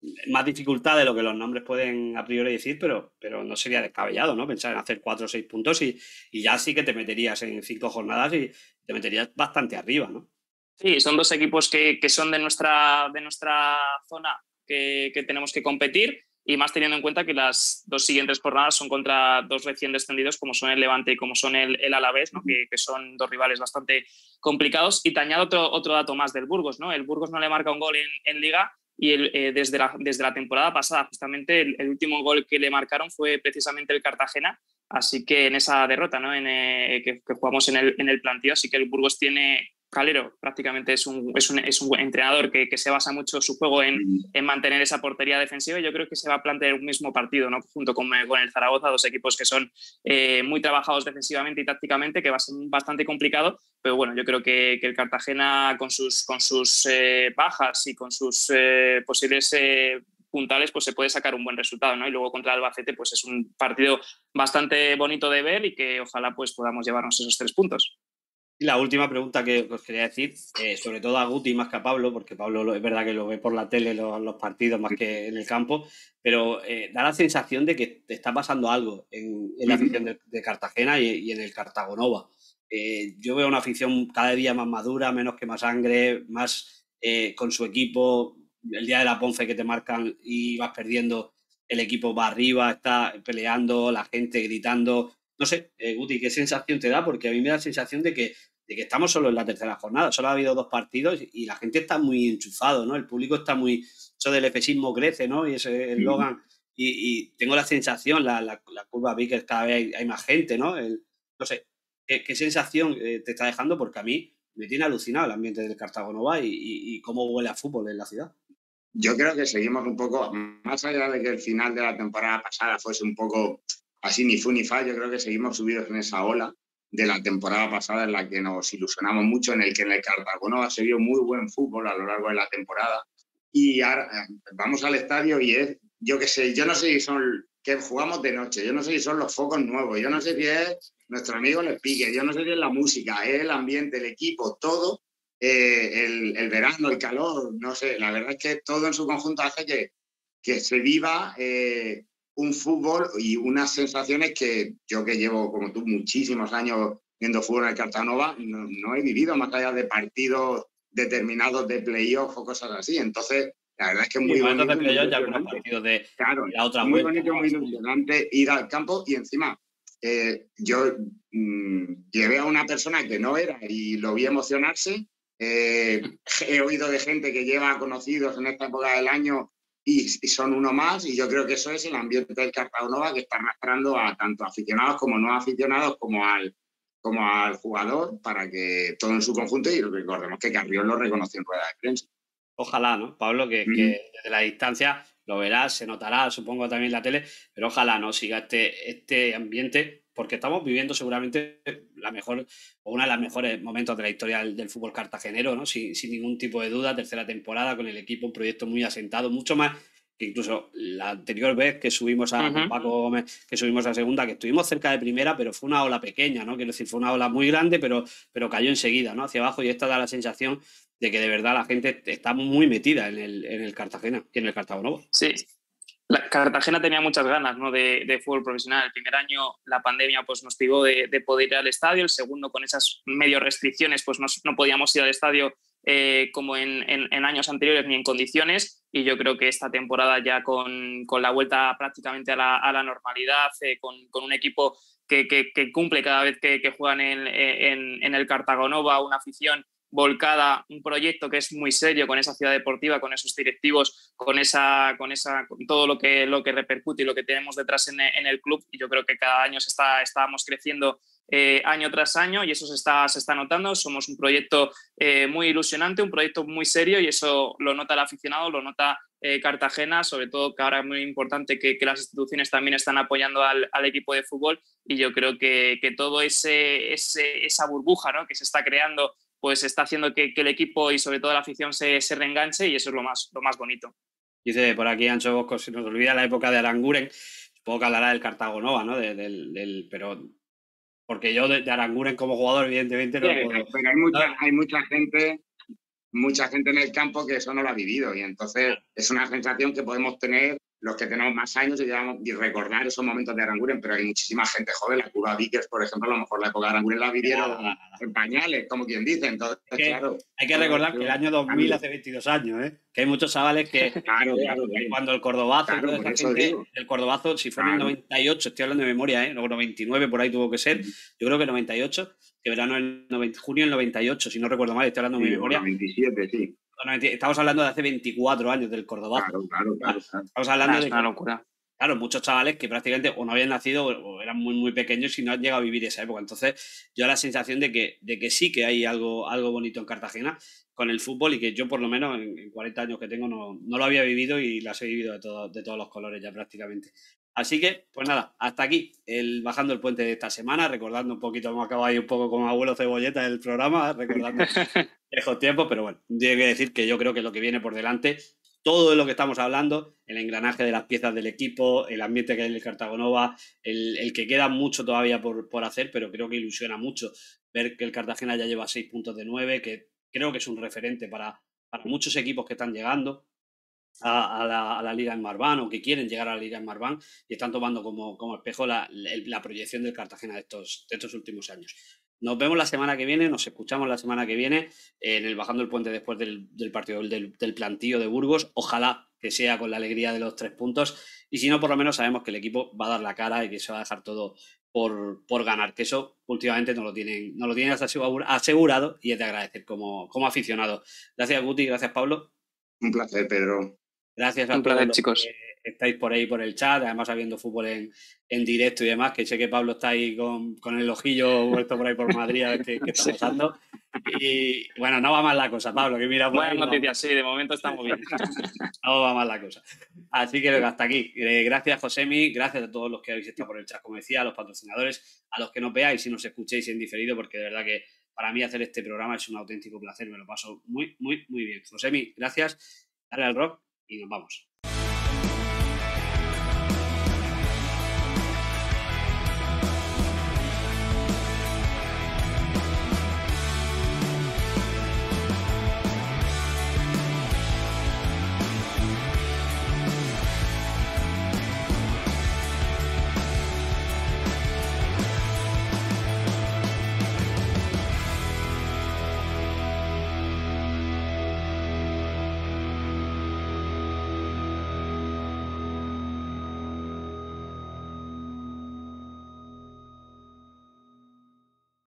más dificultad de lo que los nombres pueden a priori decir, pero, pero no sería descabellado, ¿no? Pensar en hacer cuatro o seis puntos y, y ya sí que te meterías en cinco jornadas y te meterías bastante arriba, ¿no? Sí, son dos equipos que, que son de nuestra, de nuestra zona que, que tenemos que competir, y más teniendo en cuenta que las dos siguientes jornadas son contra dos recién descendidos como son el Levante y como son el, el Alavés, ¿no? que, que son dos rivales bastante complicados. Y te añado otro, otro dato más del Burgos, ¿no? El Burgos no le marca un gol en, en Liga y el, eh, desde, la, desde la temporada pasada justamente el, el último gol que le marcaron fue precisamente el Cartagena, así que en esa derrota, ¿no? en, eh, que, que jugamos en el, en el planteo, así que el Burgos tiene... Calero prácticamente es un, es un, es un entrenador que, que se basa mucho su juego en, en mantener esa portería defensiva, y yo creo que se va a plantear un mismo partido, ¿no? Junto con, con el Zaragoza, dos equipos que son eh, muy trabajados defensivamente y tácticamente, que va a ser bastante complicado, pero bueno, yo creo que, que el Cartagena con sus, con sus eh, bajas y con sus eh, posibles eh, puntales, pues se puede sacar un buen resultado, ¿no? Y luego contra el Albacete, pues es un partido bastante bonito de ver y que ojalá pues podamos llevarnos esos tres puntos. Y la última pregunta que os quería decir, eh, sobre todo a Guti más que a Pablo, porque Pablo lo, es verdad que lo ve por la tele los, los partidos más que en el campo, pero eh, da la sensación de que te está pasando algo en, en la afición de, de Cartagena y, y en el Cartagonova. Eh, yo veo una afición cada día más madura, menos que más sangre, más eh, con su equipo. El día de la Ponce que te marcan y vas perdiendo, el equipo va arriba, está peleando, la gente gritando. No sé, eh, Guti, ¿qué sensación te da? Porque a mí me da la sensación de que de que estamos solo en la tercera jornada, solo ha habido dos partidos y la gente está muy enchufado, ¿no? El público está muy... Eso del efesismo crece, ¿no? Y ese eslogan. Y, y tengo la sensación, la, la, la curva Vickers cada vez hay, hay más gente, ¿no? El, no sé, ¿qué, qué sensación eh, te está dejando? Porque a mí me tiene alucinado el ambiente del Cartagonova y, y, y cómo huele a fútbol en la ciudad. Yo creo que seguimos un poco, más allá de que el final de la temporada pasada fuese un poco así ni fu ni fa, yo creo que seguimos subidos en esa ola de la temporada pasada en la que nos ilusionamos mucho, en el que en el Cartagonova se vio muy buen fútbol a lo largo de la temporada. Y ahora vamos al estadio y es, yo qué sé, yo no sé si son, que jugamos de noche, yo no sé si son los focos nuevos, yo no sé si es nuestro amigo Les Pique, yo no sé si es la música, es el ambiente, el equipo, todo, eh, el, el verano, el calor, no sé, la verdad es que todo en su conjunto hace que, que se viva... Eh, un fútbol y unas sensaciones que yo, que llevo como tú muchísimos años viendo fútbol en el Cartagonova, no, no he vivido más allá de partidos determinados de playoff o cosas así. Entonces, la verdad es que es muy sí, bonito. De playoff y algunos partidos de, claro, de la otra muy vuelta, bonito, ¿no? muy ilusionante ir al campo y encima eh, yo mmm, llevé a una persona que no era y lo vi emocionarse. Eh, he oído de gente que lleva conocidos en esta época del año y, y son uno más, y yo creo que eso es el ambiente del Cartagonova, que está arrastrando a tanto aficionados como no aficionados como al, como al jugador, para que todo en su conjunto, y recordemos que Carrión lo reconoció en rueda de prensa. Ojalá, ¿no, Pablo? Que, mm-hmm. que desde la distancia lo verás, se notará, supongo también en la tele, pero ojalá no siga este, este ambiente, porque estamos viviendo seguramente la mejor o una de las mejores momentos de la historia del, del fútbol cartagenero, ¿no? Sin, sin ningún tipo de duda, tercera temporada con el equipo, un proyecto muy asentado, mucho más que incluso la anterior vez que subimos a uh-huh. Paco Gómez, que subimos a segunda, que estuvimos cerca de primera, pero fue una ola pequeña, ¿no? Quiero decir, fue una ola muy grande, pero, pero cayó enseguida, ¿no? Hacia abajo, y esta da la sensación de que de verdad la gente está muy metida en el, en el Cartagena y en el Cartagonova. Sí, la Cartagena tenía muchas ganas, ¿no? de, de fútbol profesional. El primer año la pandemia pues, nos privó de, de poder ir al estadio, el segundo con esas medio restricciones pues nos, no podíamos ir al estadio eh, como en, en, en años anteriores ni en condiciones, y yo creo que esta temporada ya con, con la vuelta prácticamente a la, a la normalidad, eh, con, con un equipo que, que, que cumple cada vez que, que juegan en, en, en el Cartagonova, una afición volcada, un proyecto que es muy serio, con esa ciudad deportiva, con esos directivos, con esa, con esa, con todo lo que, lo que repercute y lo que tenemos detrás en, en el club, y yo creo que cada año se está, estábamos creciendo eh, año tras año, y eso se está, se está notando. Somos un proyecto eh, muy ilusionante, un proyecto muy serio, y eso lo nota el aficionado, lo nota eh, Cartagena, sobre todo que ahora es muy importante que, que las instituciones también están apoyando al, al equipo de fútbol, y yo creo que, que todo ese, ese, esa burbuja, ¿no? que se está creando pues está haciendo que, que el equipo y sobre todo la afición se, se reenganche, y eso es lo más, lo más bonito. Dice por aquí Ancho Bosco, se nos olvida la época de Aranguren, supongo que hablará del Cartagonova, ¿no? De, del, del, pero porque yo de, de Aranguren como jugador evidentemente no sí, puedo... Pero hay mucha, hay mucha gente mucha gente en el campo que eso no lo ha vivido y entonces es una sensación que podemos tener los que tenemos más años y, llevamos, y recordar esos momentos de Aranguren, pero hay muchísima gente joven, la Cuba Vickers, por ejemplo, a lo mejor la época de Aranguren la vivieron en pañales, como quien dice, entonces, es que claro. Hay que recordar que el año dos mil hace veintidós años, ¿eh? Que hay muchos chavales que claro, claro, claro. cuando el Cordobazo, claro, toda esa gente, el Cordobazo, si fue claro. en el noventa y ocho, estoy hablando de memoria, ¿eh? Luego noventa y nueve por ahí tuvo que ser, yo creo que noventa y ocho, que verano el noventa, junio del noventa y ocho, si no recuerdo mal, estoy hablando de sí, mi memoria. noventa y siete, sí. Estamos hablando de hace veinticuatro años del Cordobazo. Claro, claro, claro. Estamos hablando es de una locura. Claro, muchos chavales que prácticamente o no habían nacido o eran muy, muy pequeños y no han llegado a vivir esa época. Entonces, yo la sensación de que, de que sí que hay algo, algo bonito en Cartagena con el fútbol y que yo, por lo menos, en, en cuarenta años que tengo, no, no lo había vivido y las he vivido de, todo, de todos los colores ya prácticamente. Así que, pues nada, hasta aquí, el Bajando el Puente de esta semana, recordando un poquito, hemos acabado ahí un poco como abuelo cebolleta del programa, recordando viejos tiempos, pero bueno, tengo que decir que yo creo que lo que viene por delante, todo de lo que estamos hablando, el engranaje de las piezas del equipo, el ambiente que hay en el Cartagonova, el, el que queda mucho todavía por, por hacer, pero creo que ilusiona mucho ver que el Cartagena ya lleva seis puntos de nueve, que creo que es un referente para, para muchos equipos que están llegando a, a, la, a la Liga en Marván o que quieren llegar a la Liga en Marván y están tomando como, como espejo la, la, la proyección del Cartagena de estos, de estos últimos años. Nos vemos la semana que viene, nos escuchamos la semana que viene en el Bajando el Puente después del, del partido del, del plantío de Burgos. Ojalá que sea con la alegría de los tres puntos y si no, por lo menos sabemos que el equipo va a dar la cara y que se va a dejar todo por, por ganar, que eso últimamente no lo tienen, no lo tienen asegurado y es de agradecer como, como aficionado. Gracias, Guti, gracias, Pablo. Un placer, Pedro. Gracias a Un todos placer, los chicos. que estáis por ahí por el chat, además habiendo fútbol en, en directo y demás, que sé que Pablo está ahí con, con el ojillo vuelto por ahí por Madrid a ver qué, qué está pasando. Y bueno, no va mal la cosa, Pablo, que mira por Buenas ahí, noticias, sí, de momento estamos bien. No va mal la cosa. Así que hasta aquí. Eh, gracias, Josemi, gracias a todos los que habéis estado por el chat, como decía, a los patrocinadores, a los que nos veáis y nos escuchéis en diferido, porque de verdad que para mí hacer este programa es un auténtico placer, me lo paso muy, muy, muy bien. Josemi, gracias, dale al rock y nos vamos.